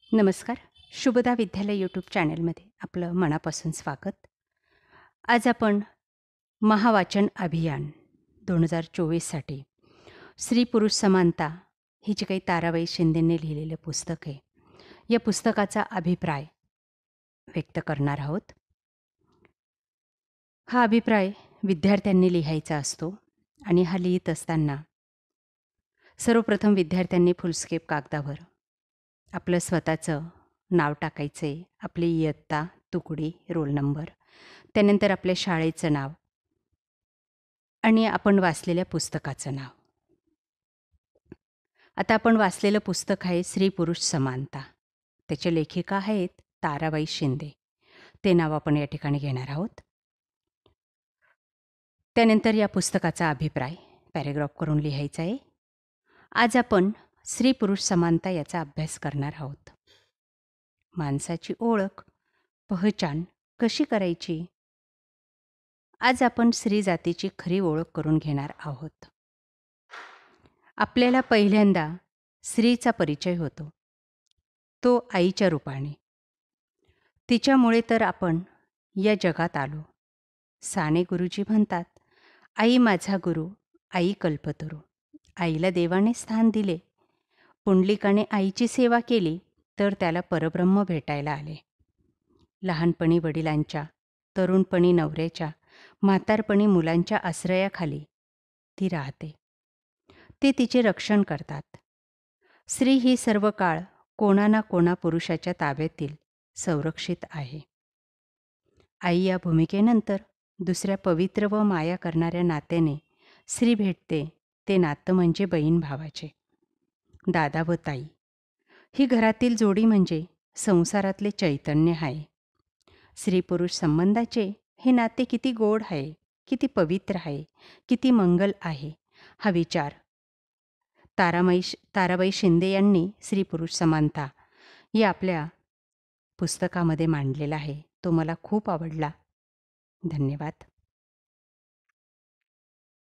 नमस्कार. शुभदा विद्यालय यूट्यूब चॅनलमध्ये आपलं मनापासून स्वागत. आज आपण महावाचन अभियान 2024साठी स्त्री पुरुष समानता ही जी काही ताराबाई शिंदेंनी लिहिलेलं पुस्तक आहे, या पुस्तकाचा अभिप्राय व्यक्त करणार आहोत. हा अभिप्राय विद्यार्थ्यांनी लिहायचा असतो आणि हा लिहित असताना सर्वप्रथम विद्यार्थ्यांनी फुलस्केप कागदावर आपलं स्वतःचं नाव टाकायचं आहे, आपली इयत्ता, तुकडी, रोल नंबर, त्यानंतर आपल्या शाळेचं नाव आणि आपण वाचलेल्या पुस्तकाचं नाव. आता आपण वाचलेलं पुस्तक आहे स्त्री पुरुष समानता. त्याच्या लेखिका आहेत ताराबाई शिंदे. ते नाव आपण या ठिकाणी घेणार आहोत. त्यानंतर या पुस्तकाचा अभिप्राय पॅरेग्राफ करून लिहायचा आहे. आज आपण स्त्री पुरुष समानता याचा अभ्यास करणार आहोत. माणसाची ओळख, पहचान कशी करायची? आज आपण स्त्री जातीची खरी ओळख करून घेणार आहोत. आपल्याला पहिल्यांदा स्त्रीचा परिचय होतो, तो आईच्या रूपाने. तिच्यामुळे तर आपण या जगात आलो. साने गुरुजी म्हणतात, आई माझा गुरु, आई कल्पतरू. आईला देवाने स्थान दिले. पुंडलिकाने आईची सेवा केली तर त्याला परब्रह्म भेटायला आले. लहानपणी वडिलांच्या, तरुणपणी नवऱ्याच्या, म्हातारपणी मुलांच्या आश्रयाखाली ती राहते. ते तिचे रक्षण करतात. स्त्री ही सर्व काळ कोणा ना कोणा पुरुषाच्या ताब्यातील संरक्षित आहे. आई या भूमिकेनंतर दुसऱ्या पवित्र व माया करणाऱ्या नात्याने स्त्री भेटते. ते नातं म्हणजे बहीण भावाचे. दादा व ताई ही घरातील जोडी म्हणजे संसारातले चैतन्य आहे. स्त्री पुरुष संबंधाचे हे नाते किती गोड आहे, किती पवित्र आहे, किती मंगल आहे, हा विचार ताराबाई शिंदे यांनी स्त्री पुरुष समानता या आपल्या पुस्तकामध्ये मांडलेला आहे. तो मला खूप आवडला. धन्यवाद.